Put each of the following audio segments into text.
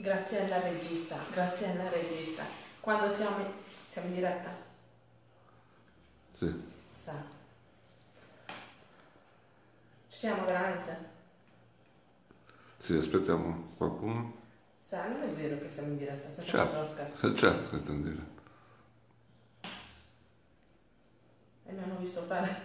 Grazie alla regista, grazie alla regista. Quando siamo in diretta? Sì. Sa. Ci siamo veramente? Sì, aspettiamo qualcuno. Sa, non è vero che siamo in diretta, sta facendo lo scherzo. Certo che sto in diretta. E mi hanno visto fare.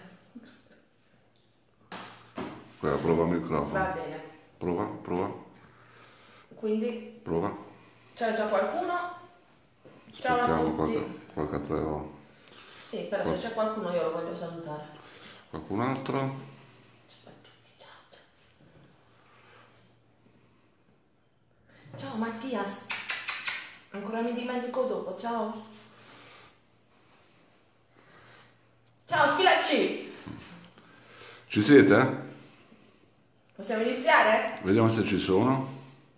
Quella prova il microfono. Va bene. Prova. Quindi, Prova. c'è già qualcuno? Ciao a Aspettiamo tutti. qualche altro. Sì, però se c'è qualcuno io lo voglio salutare. Qualcun altro? Ciao a tutti, ciao. Ciao Mattias. Ancora mi dimentico dopo, ciao. Ciao Spilacci. Ci siete? Possiamo iniziare? Vediamo se ci sono.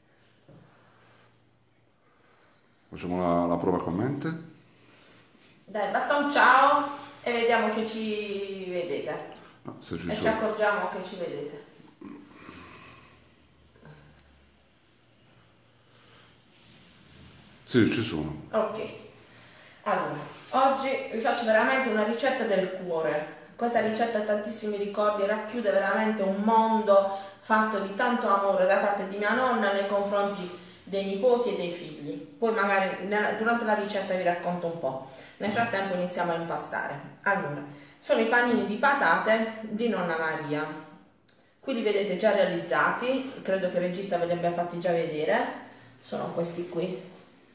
Facciamo la prova commenti. Dai, basta un ciao e vediamo che ci vedete. No, se ci E ci sono. accorgiamo che ci vedete. Sì, ci sono. Ok. Allora, oggi vi faccio veramente una ricetta del cuore. Questa ricetta ha tantissimi ricordi e racchiude veramente un mondo fatto di tanto amore da parte di mia nonna nei confronti dei nipoti e dei figli. Poi magari durante la ricetta vi racconto un po'. Nel frattempo iniziamo a impastare. Allora, sono i panini di patate di nonna Maria. Qui li vedete già realizzati, credo che il regista ve li abbia fatti già vedere. Sono questi qui.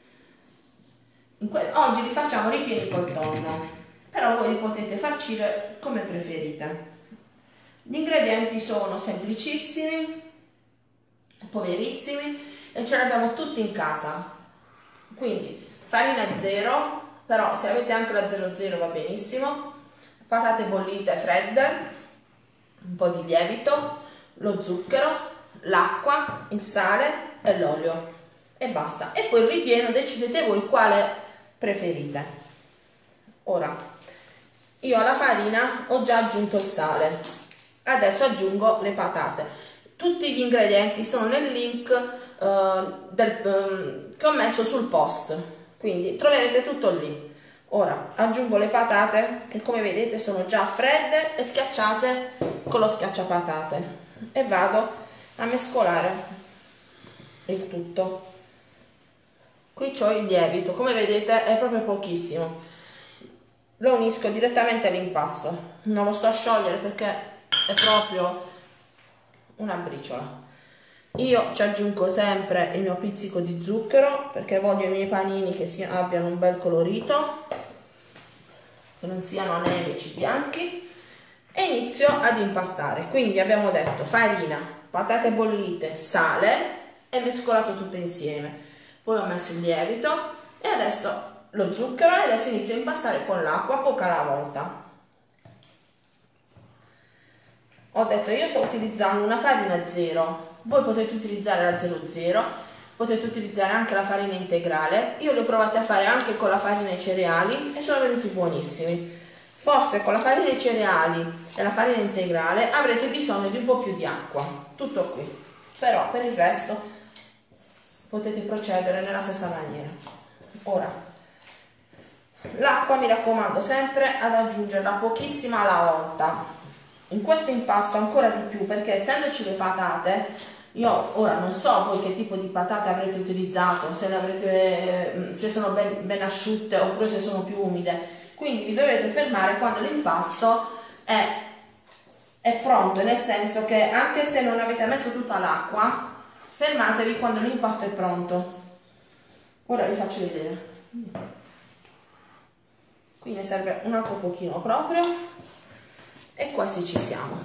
Oggi li facciamo ripieni col tonno, però voi li potete farcire come preferite. Gli ingredienti sono semplicissimi, poverissimi e ce li abbiamo tutti in casa. Quindi farina zero, però se avete anche la 00 va benissimo, patate bollite fredde, un po' di lievito, lo zucchero, l'acqua, il sale e l'olio e basta. E poi il ripieno decidete voi quale preferite. Ora, io alla farina ho già aggiunto il sale, adesso aggiungo le patate. Tutti gli ingredienti sono nel link che ho messo sul post, quindi troverete tutto lì. Ora aggiungo le patate che come vedete sono già fredde e schiacciate con lo schiacciapatate e vado a mescolare il tutto. Qui ho il lievito, come vedete è proprio pochissimo. Lo unisco direttamente all'impasto, non lo sto a sciogliere perché è proprio una briciola. Io ci aggiungo sempre il mio pizzico di zucchero perché voglio i miei panini che abbiano un bel colorito, che non siano anemici bianchi, e inizio ad impastare. Quindi abbiamo detto farina, patate bollite, sale e mescolato tutto insieme. Poi ho messo il lievito e adesso lo zucchero e adesso inizio a impastare con l'acqua poca alla volta. Ho detto io sto utilizzando una farina 0, voi potete utilizzare la 00, potete utilizzare anche la farina integrale. Io li ho provati a fare anche con la farina e cereali e sono venuti buonissimi. Forse con la farina e cereali e la farina integrale avrete bisogno di un po' più di acqua, tutto qui. Però per il resto potete procedere nella stessa maniera. Ora, l'acqua mi raccomando sempre ad aggiungerla pochissima alla volta. In questo impasto ancora di più perché essendoci le patate, io ora non so voi che tipo di patate avrete utilizzato, se sono ben asciutte oppure se sono più umide, quindi vi dovete fermare quando l'impasto è pronto, nel senso che anche se non avete messo tutta l'acqua, fermatevi quando l'impasto è pronto. Ora vi faccio vedere. Qui ne serve un altro pochino proprio e quasi ci siamo.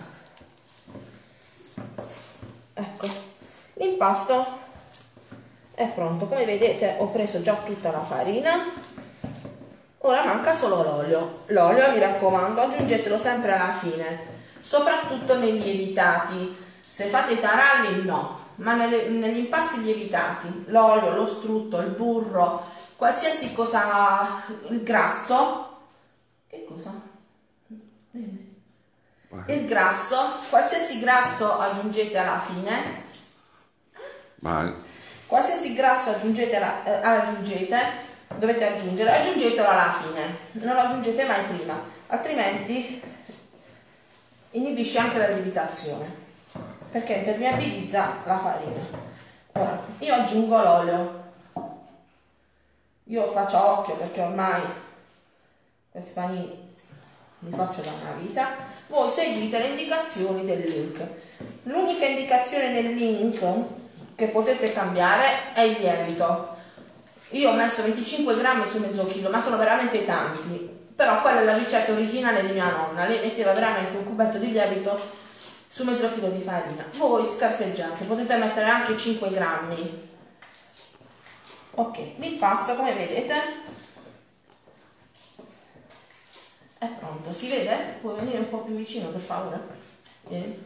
Ecco, l'impasto è pronto. Come vedete ho preso già tutta la farina, ora manca solo l'olio. L'olio mi raccomando aggiungetelo sempre alla fine, soprattutto nei lievitati. Se fate i taralli no, ma negli impasti lievitati, l'olio, lo strutto, il burro, qualsiasi cosa, il grasso, che cosa? Il grasso, qualsiasi grasso aggiungete alla fine. Vai. Qualsiasi grasso dovete aggiungetelo alla fine, non lo aggiungete mai prima, altrimenti inibisce anche la lievitazione, perché impermeabilizza la farina. Ora, io aggiungo l'olio, io faccio a occhio perché ormai questi panini li faccio da una vita. Voi seguite le indicazioni del link. L'unica indicazione nel link che potete cambiare è il lievito. Io ho messo 25 grammi su mezzo chilo, ma sono veramente tanti, però quella è la ricetta originale di mia nonna. Lei metteva veramente un cubetto di lievito su mezzo chilo di farina. Voi scarseggiate, potete mettere anche 5 grammi. Ok, l'impasto come vedete è pronto. Si vede? Puoi venire un po' più vicino per favore? Vieni.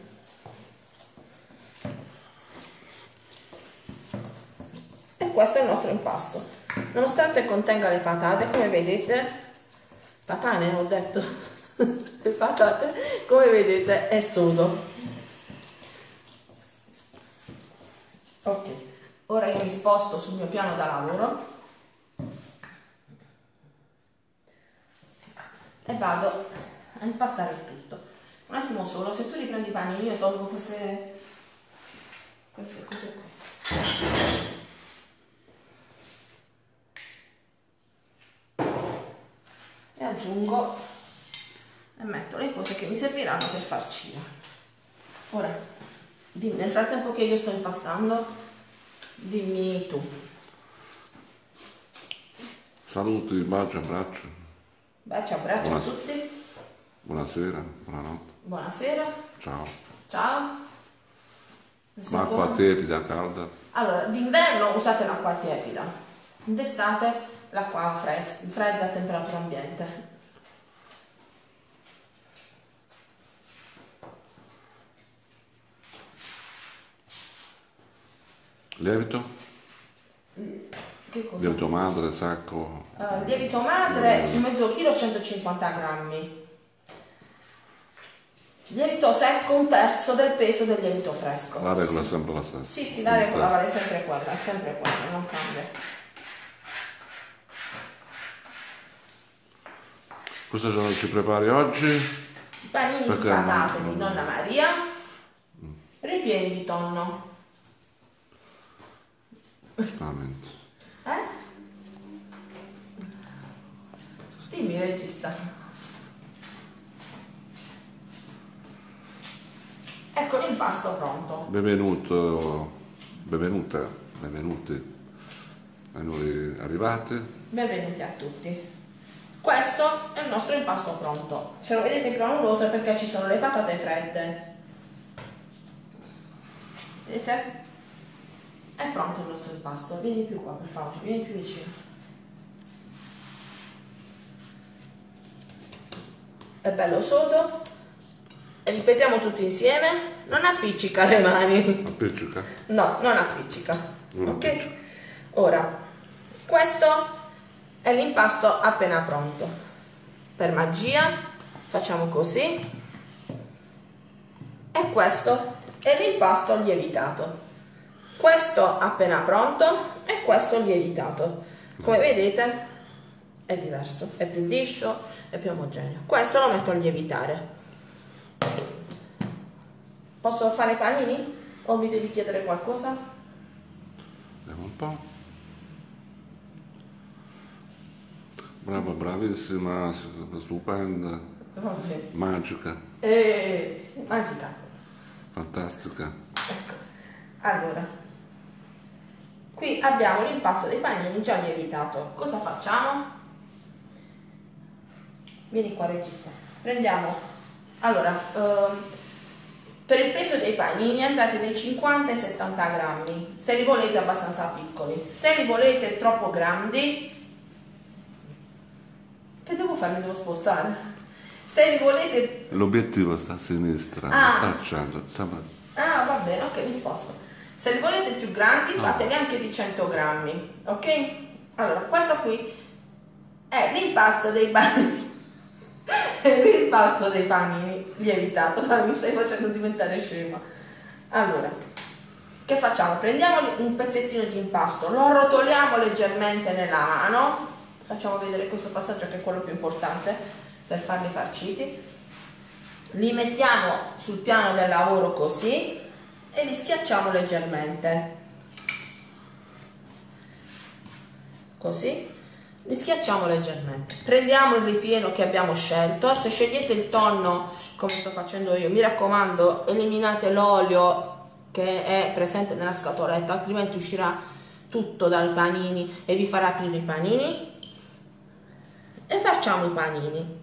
E questo è il nostro impasto. Nonostante contenga le patate, come vedete, patane ho detto, le patate, come vedete è sodo. Ok, ora io mi sposto sul mio piano da lavoro e vado a impastare il tutto. Un attimo solo, se tu riprendi i panini io tolgo queste cose qui. E aggiungo e metto le cose che mi serviranno per farcire. Ora, dimmi, nel frattempo che io sto impastando, dimmi tu. Saluti, bacio, abbraccio. Bacio, abbraccio a tutti. Buonasera, buonanotte. Buonasera. Ciao. Ciao. L'acqua tiepida, calda. Allora, d'inverno usate l'acqua tiepida, d'estate l'acqua fredda a temperatura ambiente. Lievito? Che cosa? Lievito madre, secco. Lievito madre su mezzo chilo 150 grammi. Lievito secco 1/3 del peso del lievito fresco. La regola è sempre la stessa. Sì, la regola vale sempre quella, è sempre quella, non cambia. Cosa ci prepari oggi? Panini di patate di Nonna Maria, ripieni di tonno. Giustamente. Dimmi, regista. Ecco l'impasto pronto. Benvenuti ai nuovi arrivati. Benvenuti a tutti. Questo è il nostro impasto pronto. Se lo vedete granuloso è perché ci sono le patate fredde. Vedete? È pronto il nostro impasto. Vieni più qua per favore, vieni più vicino. È bello sodo. E ripetiamo tutti insieme. Non appiccica le mani. Appiccica? No, non appiccica. Non Ok? appiccica. Ora, questo è l'impasto appena pronto. Per magia facciamo così. E questo è l'impasto lievitato. Questo appena pronto e questo lievitato. Come vedete è diverso, è più liscio, è più omogeneo. Questo lo metto a lievitare. Posso fare i panini? O mi devi chiedere qualcosa? Vediamo un po'. Brava, bravissima, stupenda, magica, Magica. fantastica. Ecco. Allora, qui abbiamo l'impasto dei panini già lievitato. Cosa facciamo? Vieni qua, regista. Prendiamo, allora, per il peso dei panini andate dai 50 ai 70 grammi, se li volete abbastanza piccoli. Se li volete troppo grandi, che devo fare? Mi devo spostare. Se li volete... L'obiettivo sta a sinistra, Ah. non sta al centro. Ah, va bene, ok, mi sposto. Se li volete più grandi, fateli anche di 100 grammi, ok? Allora, questo qui è l'impasto dei panini. L'impasto dei panini lievitato. Dai, mi stai facendo diventare scema. Allora, che che facciamo? Prendiamo un pezzettino di impasto, lo arrotoliamo leggermente nella mano, facciamo vedere questo passaggio che è quello più importante per farli farciti, li mettiamo sul piano del lavoro così e li schiacciamo leggermente, così, li schiacciamo leggermente. Prendiamo il ripieno che abbiamo scelto, se scegliete il tonno come sto facendo io, mi raccomando eliminate l'olio che è presente nella scatoletta, altrimenti uscirà tutto dai panini e vi farà aprire i panini. E facciamo i panini,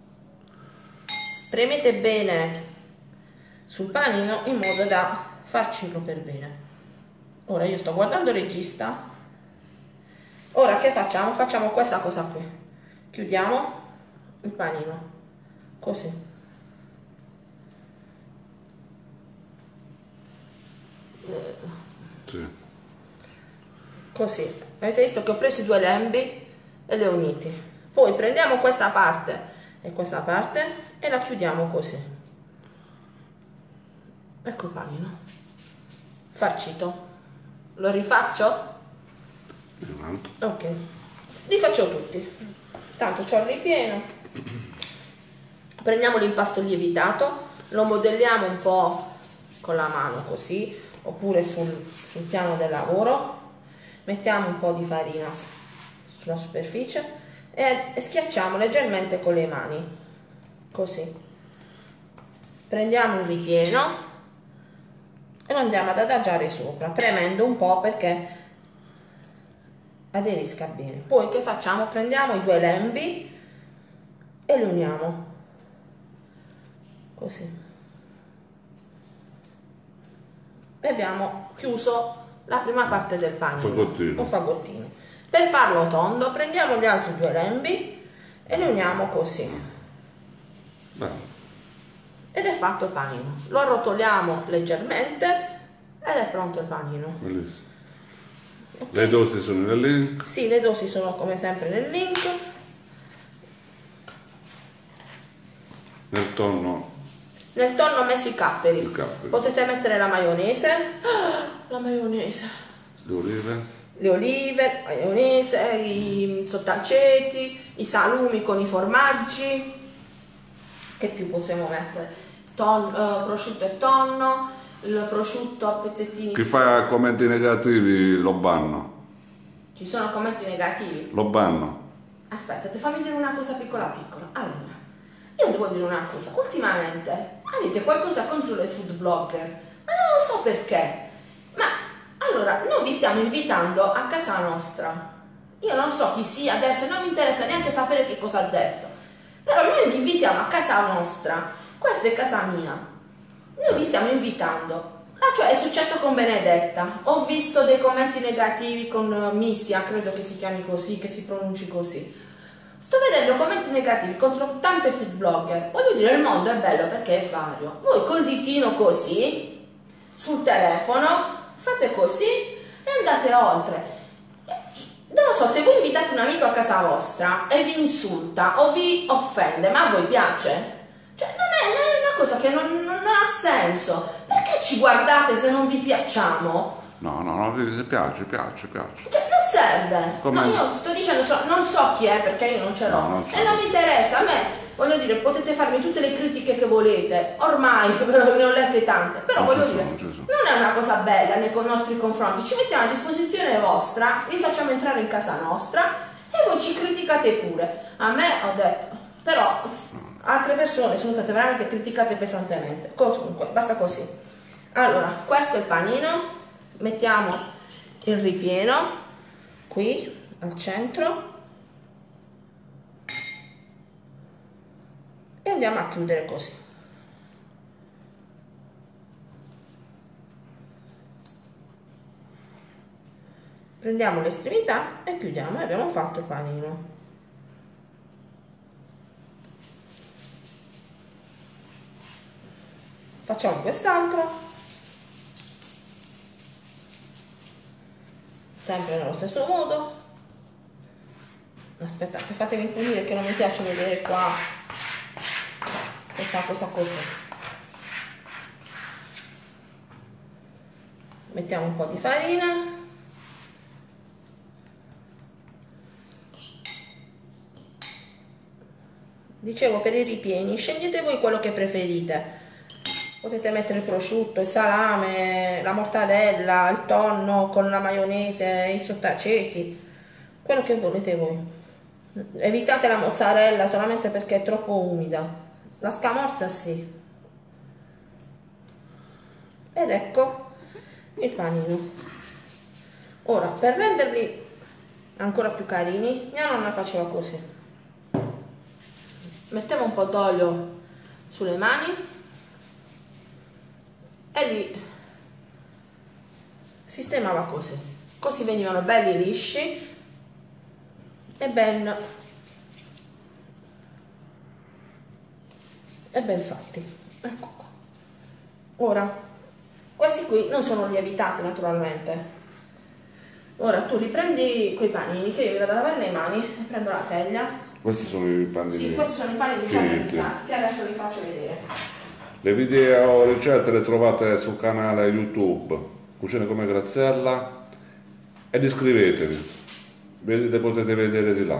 premete bene sul panino in modo da farcirlo per bene. Ora io sto guardando il regista. Ora che facciamo? Facciamo questa cosa qui, chiudiamo il panino così, Sì. così. Avete visto che ho preso i due lembi e li ho uniti. Poi prendiamo questa parte e la chiudiamo così. Ecco il panino farcito. Lo rifaccio? Ok, li faccio tutti, tanto c'ho il ripieno. Prendiamo l'impasto lievitato, lo modelliamo un po' con la mano così, oppure sul piano del lavoro, mettiamo un po' di farina sulla superficie e schiacciamo leggermente con le mani così. Prendiamo il ripieno e lo andiamo ad adagiare sopra, premendo un po' perché aderisca bene. Poi che facciamo? Prendiamo i due lembi e li uniamo così e abbiamo chiuso la prima parte del panino, un fagottino. Per farlo tondo prendiamo gli altri due lembi e li uniamo così. Ed è fatto il panino. Lo arrotoliamo leggermente ed è pronto il panino. Bellissimo. Okay. Le dosi sono nel link? Sì, le dosi sono come sempre nel link. Nel tonno? Nel tonno ho messo i capperi. Potete mettere la maionese. La maionese. Le olive? Le olive, la maionese, i sottaceti, i salumi con i formaggi. Che più possiamo mettere? Prosciutto e tonno, il prosciutto a pezzettini. Chi fa commenti negativi lo banno. Ci sono commenti negativi? Lo banno. Aspetta, fammi dire una cosa piccola. Allora, io devo dire una cosa. Ultimamente avete qualcosa contro le food blogger? Ma non lo so perché. Ma allora, noi vi stiamo invitando a casa nostra. Io non so chi sia adesso, non mi interessa neanche sapere che cosa ha detto. Però noi vi invitiamo a casa nostra. Questa è casa mia. Noi vi stiamo invitando. Cioè è successo con Benedetta. Ho visto dei commenti negativi con Missia, credo che si chiami così, che si pronunci così. Sto vedendo commenti negativi contro tante food blogger. Voglio dire, il mondo è bello perché è vario. Voi col ditino così, sul telefono, fate così e andate oltre. Non lo so, se voi invitate un amico a casa vostra e vi insulta o vi offende, ma a voi piace? Cioè non è una cosa che non ha senso. Perché ci guardate se non vi piacciamo? No, piace. Cioè non serve. No, io sto dicendo, non so chi è perché io non ce l'ho. E non mi interessa, a me, voglio dire, potete farmi tutte le critiche che volete. Ormai ne ho lette tante. Però voglio dire, non è una cosa bella nei nostri confronti. Ci mettiamo a disposizione vostra, vi facciamo entrare in casa nostra e voi ci criticate pure. A me ho detto, però altre persone sono state veramente criticate pesantemente. Comunque, basta così. Allora, questo è il panino. Mettiamo il ripieno qui al centro e andiamo a chiudere così. Prendiamo l'estremità e chiudiamo e abbiamo fatto il panino. Facciamo quest'altro. Sempre nello stesso modo. Aspettate, fatemi pulire che non mi piace vedere qua questa cosa così. mettiamo un po' di farina. Dicevo, per i ripieni scegliete voi quello che preferite. Potete mettere il prosciutto, il salame, la mortadella, il tonno con la maionese, i sottaceti, quello che volete voi. Evitate la mozzarella solamente perché è troppo umida. La scamorza sì. Ed ecco il panino. Ora, per renderli ancora più carini, mia nonna faceva così. Mettevo un po' d'olio sulle mani e li sistemava così venivano belli lisci e ben fatti. Ecco qua. Ora questi qui non sono lievitati naturalmente. Ora tu riprendi quei panini che io mi vado a lavare le mani e prendo la teglia. Questi sono i panini. Sì, questi sono i panini lievitati che adesso vi faccio vedere. Le video ricette le trovate sul canale YouTube Cucine come Graziella ed iscrivetevi, le potete vedere di là.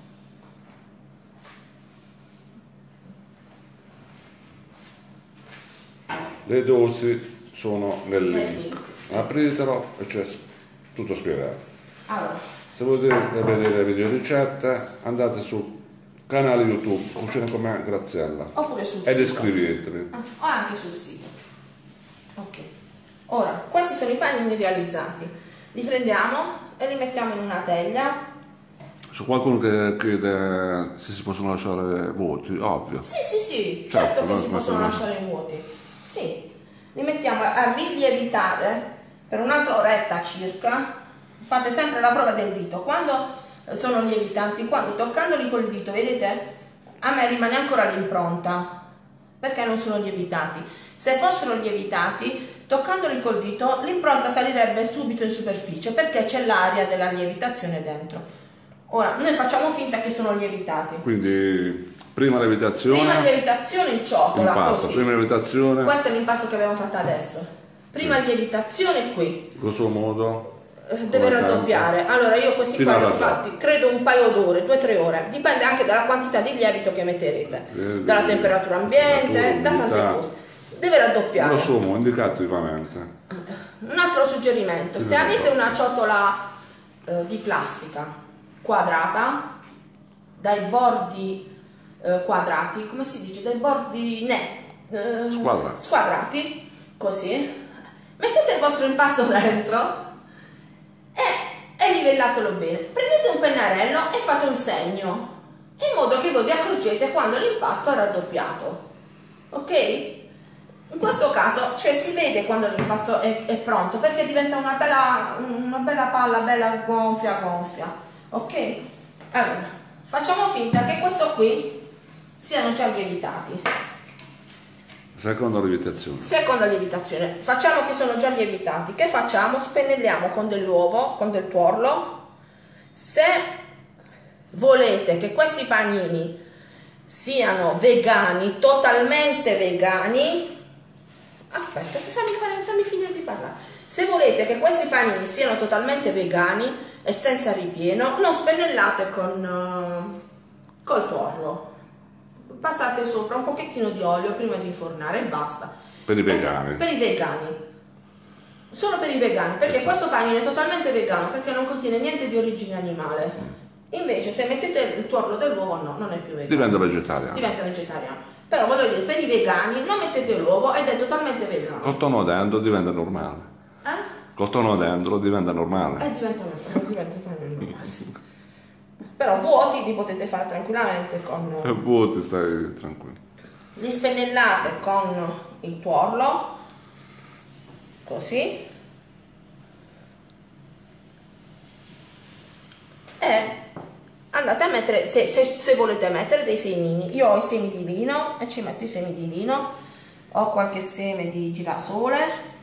Le dosi sono nel link. Apritelo e c'è tutto spiegato. Allora, se volete vedere le video ricette andate sul canale YouTube Cucine come Graziella oppure sul ed sito. iscrivetevi. O anche sul sito. Ok. Ora, questi sono i panini realizzati. Li prendiamo e li mettiamo in una teglia. C'è qualcuno che chiede se si possono lasciare vuoti, ovvio. Sì, certo che si possono lasciare vuoti. Sì. Li mettiamo a rilievitare per un'altra oretta circa. Fate sempre la prova del dito. Quando sono lievitanti, quando toccandoli col dito, vedete, a me rimane ancora l'impronta perché non sono lievitati. Se fossero lievitati, toccandoli col dito, l'impronta salirebbe subito in superficie perché c'è l'aria della lievitazione dentro. Ora noi facciamo finta che sono lievitati, quindi prima lievitazione in ciotola, impasto, così. prima lievitazione, questo è l'impasto che abbiamo fatto adesso. Prima sì. Lievitazione qui, grosso modo deve raddoppiare. Allora io questi fino qua li ho fatti credo un paio d'ore, 2-3 ore, dipende anche dalla quantità di lievito che metterete, dalla temperatura ambiente, da tante cose. Deve raddoppiare. Grosso modo, indicativamente. Un altro suggerimento: se avete una ciotola di plastica quadrata, dai bordi quadrati, come si dice, dai bordi squadrati, così mettete il vostro impasto dentro e livellatelo bene. Prendete un pennarello e fate un segno in modo che voi vi accorgete quando l'impasto è raddoppiato, ok? In questo caso, cioè, si vede quando l'impasto è pronto perché diventa una bella palla, bella gonfia, ok? Allora, facciamo finta che questo qui siano già lievitati. Seconda lievitazione. Facciamo che sono già lievitati. Che facciamo? Spennelliamo con dell'uovo, con del tuorlo. Se volete che questi panini siano vegani, totalmente vegani, aspetta, fammi finire di parlare. Se volete che questi panini siano totalmente vegani e senza ripieno, non spennellate col tuorlo. Passate sopra un pochettino di olio prima di infornare e basta. Per i vegani. Per i vegani. Solo per i vegani, perché questo panino è totalmente vegano, perché non contiene niente di origine animale. Invece se mettete il tuorlo dell'uovo, no, non è più vegano. Diventa vegetariano. Però voglio dire, per i vegani non mettete l'uovo ed è totalmente vegano. Col tonno dentro diventa normale. Col tonno dentro diventa normale. Diventa normale, sì. Però vuoti li potete fare tranquillamente con... vuoti, stai tranquillo. Li spennellate con il tuorlo, così. E andate a mettere, se volete mettere dei semini. Io ho i semi di lino e ci metto i semi di lino. Ho qualche seme di girasole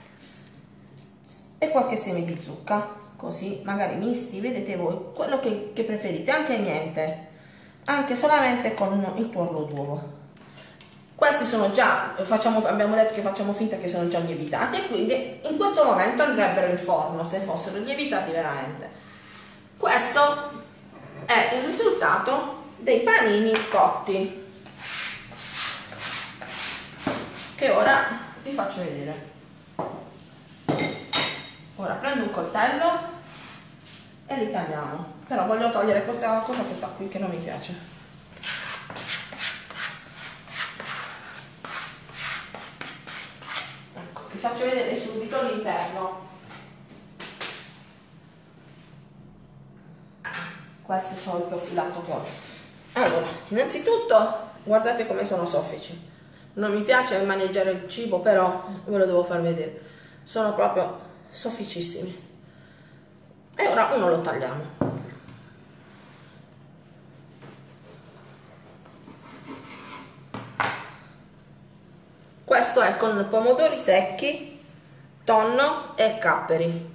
e qualche seme di zucca. Così, magari misti, vedete voi, quello che preferite, anche niente, anche solamente con il tuorlo d'uovo. Questi sono già, abbiamo detto che facciamo finta che sono già lievitati e quindi in questo momento andrebbero in forno se fossero lievitati veramente. Questo è il risultato dei panini cotti, che ora vi faccio vedere. Ora prendo un coltello e li tagliamo, però voglio togliere questa cosa che sta qui che non mi piace. Ecco, vi faccio vedere subito l'interno. Questo c'ho il profilato che ho. Allora, innanzitutto guardate come sono soffici. Non mi piace maneggiare il cibo, però ve lo devo far vedere. Sono proprio sofficissimi. E ora uno lo tagliamo. Questo è con pomodori secchi, tonno e capperi.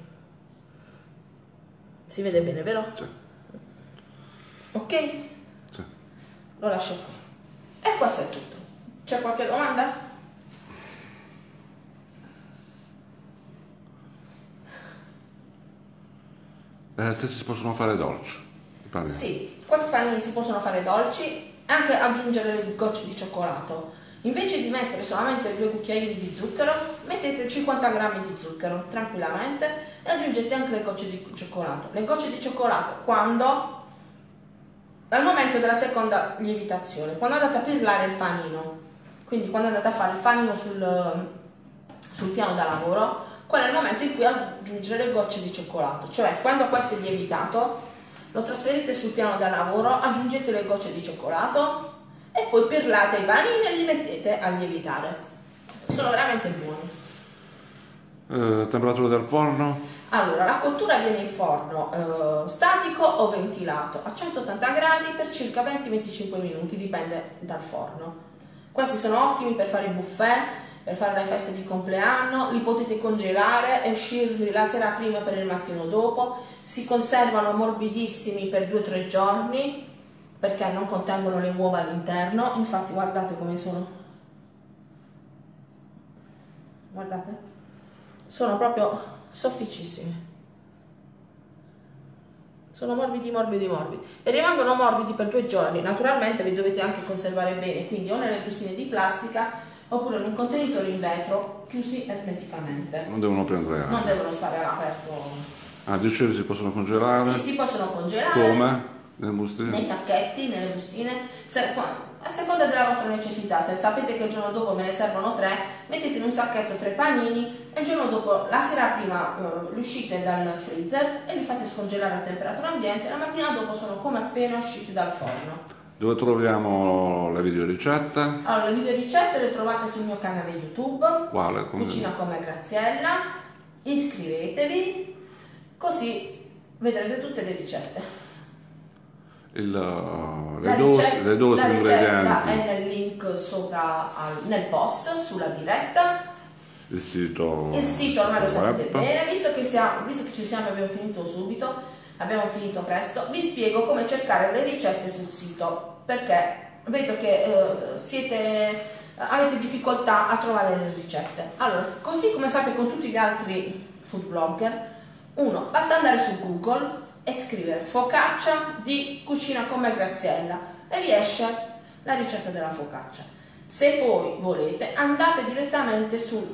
Si vede bene, vero? Sì. Ok? Sì. Lo lascio qui. E questo è tutto. C'è qualche domanda? Se si possono fare dolci. Sì, questi panini si possono fare dolci, anche aggiungere le gocce di cioccolato. Invece di mettere solamente 2 cucchiaini di zucchero, mettete 50 grammi di zucchero tranquillamente e aggiungete anche le gocce di cioccolato. Le gocce di cioccolato dal momento della seconda lievitazione, quando andate a pirlare il panino, quindi quando andate a fare il panino sul piano da lavoro, quello è il momento in cui aggiungere le gocce di cioccolato, cioè quando questo è lievitato lo trasferite sul piano da lavoro, aggiungete le gocce di cioccolato e poi pirlate i panini e li mettete a lievitare. Sono veramente buoni. Temperatura del forno? Allora, la cottura avviene in forno statico o ventilato a 180 gradi per circa 20-25 minuti, dipende dal forno. Questi sono ottimi per fare i buffet, per fare le feste di compleanno, li potete congelare e uscirli la sera prima per il mattino dopo. Si conservano morbidissimi per 2-3 giorni perché non contengono le uova all'interno. Infatti guardate come sono, guardate, sono proprio sofficissimi, sono morbidi e rimangono morbidi per 2 giorni. Naturalmente li dovete anche conservare bene, quindi o nelle bustine di plastica oppure in un contenitore in vetro chiusi ermeticamente. Non devono prendere aria. Non devono stare all'aperto. Ah, dicevi si possono congelare? Sì, si possono congelare. Come? Nelle bustine? Nei sacchetti, nelle bustine, a seconda della vostra necessità. Se sapete che il giorno dopo me ne servono 3, mettete in un sacchetto 3 panini e il giorno dopo, la sera prima, li uscite dal freezer e li fate scongelare a temperatura ambiente. La mattina dopo sono come appena usciti dal forno. Dove troviamo le video ricette? Allora, le video ricette le trovate sul mio canale YouTube. Quale? Cucina come Graziella. Iscrivetevi, così vedrete tutte le ricette. Le dosi ingredienti è nel link sopra nel post sulla diretta. Il sito ormai lo sapete bene, visto che ci siamo, abbiamo finito subito, abbiamo finito presto. Vi spiego come cercare le ricette sul sito, perché vedo che avete difficoltà a trovare le ricette. Allora, così come fate con tutti gli altri food blogger, basta andare su Google e scrivere focaccia di Cucina come Graziella e vi esce la ricetta della focaccia. Se poi volete andate direttamente su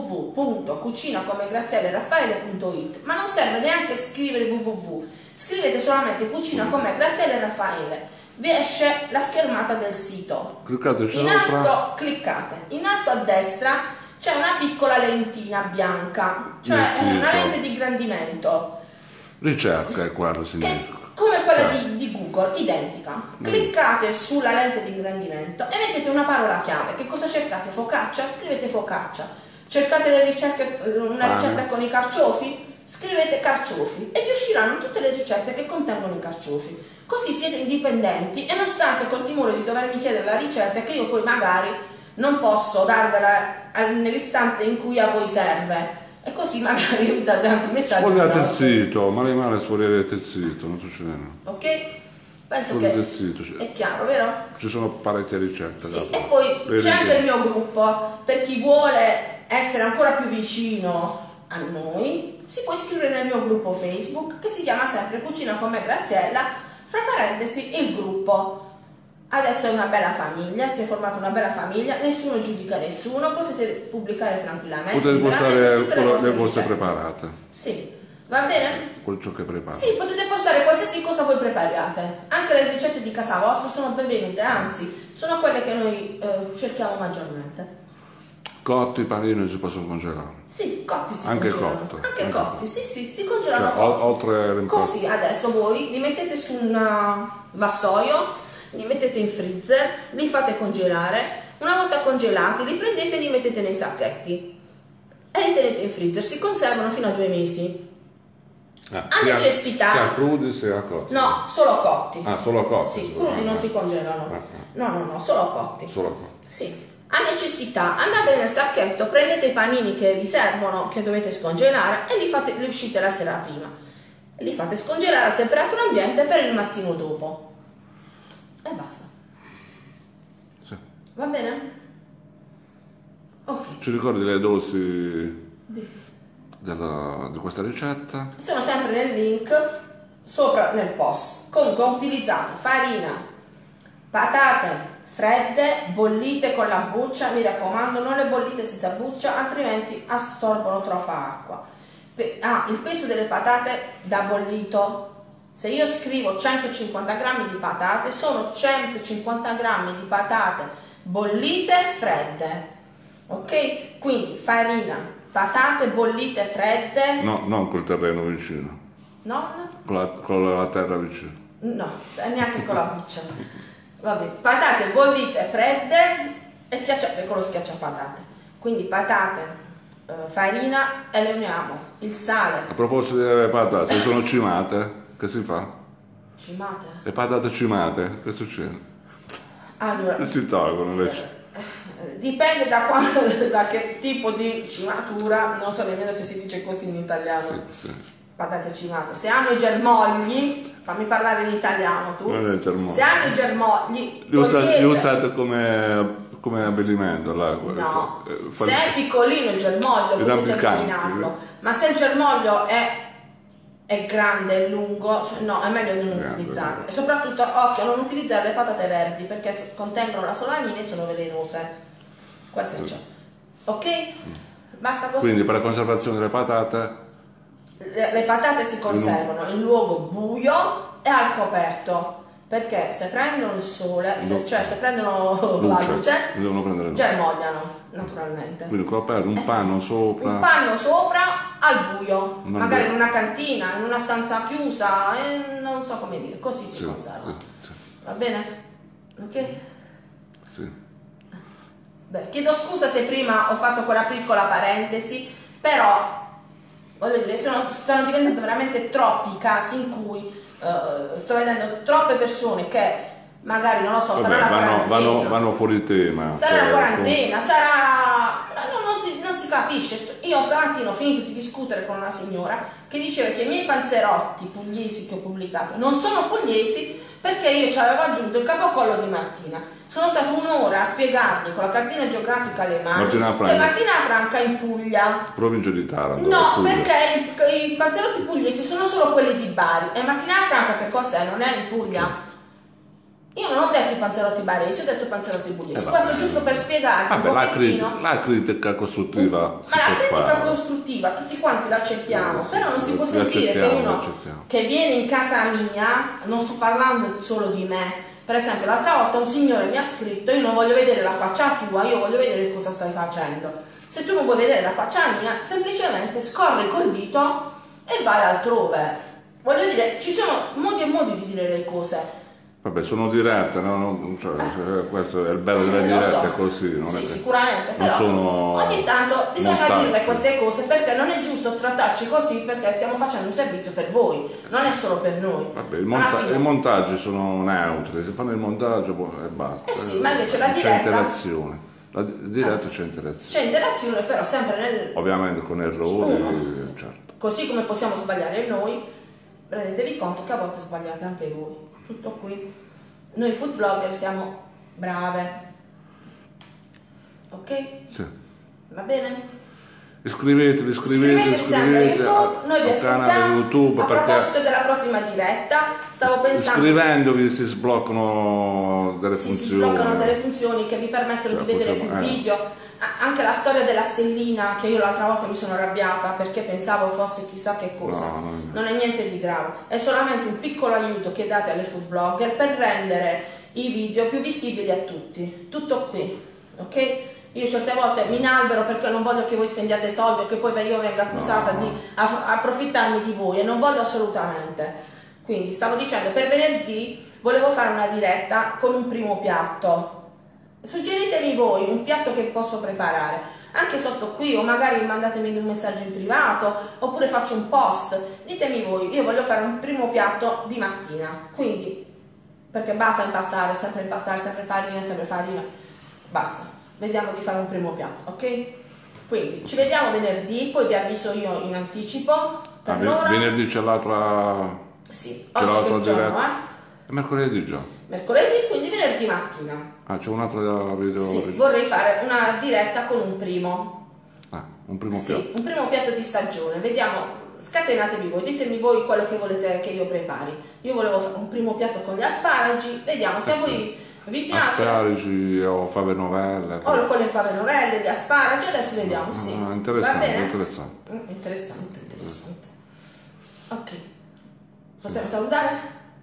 www.cucinacomegrazielleraffaele.it, ma non serve neanche scrivere www, scrivete solamente Cucina come Graziella Raffaele, vi esce la schermata del sito. Cliccate sopra. Cliccate in alto a destra, c'è una piccola lentina bianca, cioè una lente di ingrandimento. Ricerca è quello, significa. Come quella di Google, identica. Cliccate sulla lente di ingrandimento e mettete una parola chiave. Che cosa cercate? Focaccia? Scrivete focaccia. Cercate una ricetta con i carciofi? Scrivete carciofi e vi usciranno tutte le ricette che contengono i carciofi. Così siete indipendenti e non state col timore di dovermi chiedere la ricetta che io poi magari non posso darvela nell'istante in cui a voi serve. E così magari vi date anche un messaggio. Sfogliate il sito, male sfoglierete il sito, non succede nulla. Ok? Penso che è chiaro, vero? Ci sono parecchie ricette. Sì, e poi c'è anche il mio gruppo, per chi vuole essere ancora più vicino a noi, si può iscrivere nel mio gruppo Facebook, che si chiama sempre Cucina con me Graziella, fra parentesi il gruppo. Adesso è una bella famiglia, si è formata una bella famiglia, nessuno giudica nessuno, potete pubblicare tranquillamente. Potete postare quello le vostre preparate. Sì, va bene? Quello ciò che preparate. Sì, potete postare qualsiasi cosa voi prepariate. Anche le ricette di casa vostra sono benvenute, anzi, sono quelle che noi cerchiamo maggiormente. Cotti, i panini si possono congelare? Sì, cotti si anche congelano. Cotti. Anche cotti, sì, si congelano, cioè, oltre così adesso voi li mettete su un vassoio, li mettete in freezer, li fate congelare. Una volta congelati li prendete e li mettete nei sacchetti e li tenete in freezer, si conservano fino a 2 mesi. A necessità. Sia crudi sia cotti? No, solo cotti. Ah, solo cotti? Sì, crudi non si congelano. No, solo cotti. Solo cotti. Sì. A necessità, andate nel sacchetto, prendete i panini che vi servono, che dovete scongelare, e li uscite la sera prima. E li fate scongelare a temperatura ambiente per il mattino dopo. E basta. Sì. Va bene? Ok. Ci ricordi le dosi di questa ricetta? Sono sempre nel link sopra nel post. Comunque ho utilizzato farina, patate fredde, bollite con la buccia, mi raccomando, non le bollite senza buccia, altrimenti assorbono troppa acqua. Il peso delle patate da bollito. Se io scrivo 150 grammi di patate, sono 150 grammi di patate bollite fredde. Ok? Quindi farina, patate bollite fredde. No, non col terreno vicino. No? Con la terra vicino. No, neanche con la buccia. Vabbè, patate bollite fredde e schiacciate con lo schiacciapatate. Quindi patate, farina e le uniamo. Il sale. A proposito delle patate, se sono cimate, che si fa? Cimate? Le patate cimate, che succede? Allora, si tolgono invece. Dipende da che tipo di cimatura, non so nemmeno se si dice così in italiano. Sì. Patate cimate. Se hanno i germogli, fammi parlare in italiano tu. Se hanno i germogli, li usate come abbellimento là? No, se è piccolino il germoglio potete eliminarlo, ma se il germoglio è grande e lungo, cioè no, è meglio non utilizzarlo. E soprattutto, occhio, a non utilizzare le patate verdi perché contengono la solanina e sono velenose. Questo è ciò. Ok? Basta così. Quindi per la conservazione delle patate? Le patate si conservano in luogo buio e al coperto, perché se prendono il sole, se prendono la luce, germogliano naturalmente. Quindi coperto, un panno sopra. Un panno sopra al buio, magari in una cantina, in una stanza chiusa, non so come dire, così si conserva. Sì. Va bene? Ok? Sì. Beh, chiedo scusa se prima ho fatto quella piccola parentesi, però voglio dire, stanno diventando veramente troppi i casi in cui sto vedendo troppe persone che magari, non lo so, sarà la quarantena, vanno fuori tema, sarà la quarantena, non si capisce. Io stamattina ho finito di discutere con una signora che diceva che i miei panzerotti pugliesi che ho pubblicato non sono pugliesi perché io ci avevo aggiunto il capocollo di Martina. Sono stata un'ora a spiegargli con la cartina geografica alle mani che Martina Franca è in Puglia, provincia di Taranto. No, perché i panzerotti pugliesi sono solo quelli di Bari e Martina Franca che cos'è? Non è in Puglia? Io non ho detto i panzerotti baresi, ho detto i panzerotti pugliesi. Questo è giusto per spiegarvi un pochettino. La critica costruttiva ma la critica costruttiva tutti quanti l'accettiamo, però non si può sentire che uno che viene in casa mia, non sto parlando solo di me. Per esempio, l'altra volta un signore mi ha scritto: io non voglio vedere la faccia tua, io voglio vedere cosa stai facendo. Se tu non vuoi vedere la faccia mia, semplicemente scorri col dito e vai altrove. Voglio dire, ci sono modi e modi di dire le cose. Vabbè, sono dirette, no? Questo è il bello delle dirette, è così. Non è sicuramente, però ogni tanto bisogna dire queste cose perché non è giusto trattarci così, perché stiamo facendo un servizio per voi, non è solo per noi. Vabbè, i montaggi sono neutri, si fanno il montaggio e basta. Sì, ma invece la diretta... C'è interazione. La diretta c'è interazione. C'è interazione, però sempre ovviamente con errori, certo. Così come possiamo sbagliare noi, rendetevi conto che a volte sbagliate anche voi. tutto qui. Noi food blogger siamo brave, ok? Sì. Va bene? Iscrivetevi sempre a YouTube, noi vi al canale aspettiamo. YouTube, A perché proposito della prossima diretta, stavo pensando, iscrivendovi si sbloccano delle funzioni. Si sbloccano delle funzioni che vi permettono di vedere più video. Anche la storia della stellina, che io l'altra volta mi sono arrabbiata perché pensavo fosse chissà che cosa. Non è niente di grave, è solamente un piccolo aiuto che date alle food blogger per rendere i video più visibili a tutti. Tutto qui, ok? Io certe volte mi inalbero perché non voglio che voi spendiate soldi o che poi io venga accusata di approfittarmi di voi, e non voglio assolutamente. Quindi stavo dicendo, per venerdì volevo fare una diretta con un primo piatto. Suggeritemi voi un piatto che posso preparare, anche sotto qui, o magari mandatemi un messaggio in privato, oppure faccio un post. Ditemi voi, io voglio fare un primo piatto di mattina, quindi, perché basta impastare, sempre farina, basta. Vediamo di fare un primo piatto, ok? Quindi ci vediamo venerdì, poi vi avviso io in anticipo. Per l'ora. Venerdì c'è l'altra. Sì, c'è l'altra diretta. È mercoledì già. Mercoledì, quindi venerdì mattina. C'è un'altra video. Sì, vorrei fare una diretta con un primo. Un primo piatto. Sì, un primo piatto di stagione. Vediamo, scatenatevi voi, ditemi voi quello che volete che io prepari. Io volevo fare un primo piatto con gli asparagi, vediamo se a voi vi piace. Asparagi o fave novelle. O con le fave novelle, gli asparagi, adesso vediamo, sì. Interessante, interessante. Ok. Possiamo salutare?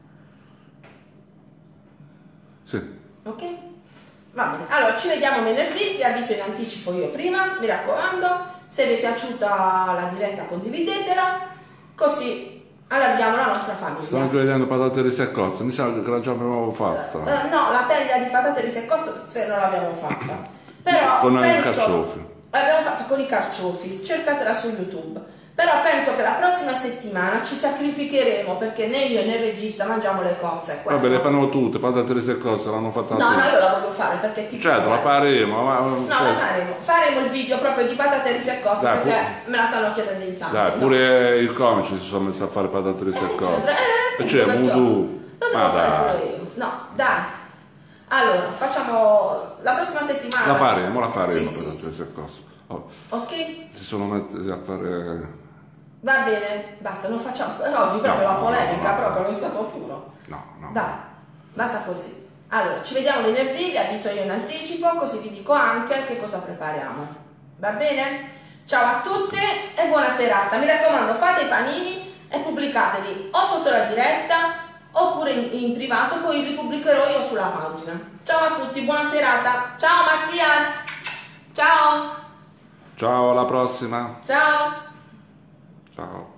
Sì. Ok? Va bene. Allora, ci vediamo venerdì, vi avviso in anticipo io prima, mi raccomando, se vi è piaciuta la diretta condividetela, così allarghiamo la nostra famiglia. Sto anche vedendo patate riseccozze, mi sa che la già abbiamo fatta. No, la teglia di patate riseccozze non l'abbiamo fatta. Però con i carciofi. L'abbiamo fatto con i carciofi, cercatela su YouTube. Però penso che la prossima settimana ci sacrificheremo, perché né io né il regista mangiamo le cozze. Vabbè, le fanno tutte, patate riseccozze l'hanno fatta tutte. No, io la voglio fare perché ti certo, la faremo. La faremo. Faremo il video proprio di patate riseccozze, perché me la stanno chiedendo in tanto. Dai, pure i comici si sono messi a fare patate riseccozze. C'è Mudu. Lo devo fare pure io. No, dai. Allora, facciamo la prossima settimana. La faremo patate sì. riseccozze. Ok? Si sono messi a fare. Va bene, basta, non facciamo. Oggi proprio la polemica, proprio non è stato puro. No. Dai, basta così. Allora, ci vediamo venerdì, vi avviso io in anticipo, così vi dico anche che cosa prepariamo. Va bene? Ciao a tutti e buona serata. Mi raccomando, fate i panini e pubblicateli o sotto la diretta oppure in privato, poi li pubblicherò io sulla pagina. Ciao a tutti, buona serata. Ciao Mattias. Ciao. Ciao, alla prossima. Ciao. Ciao.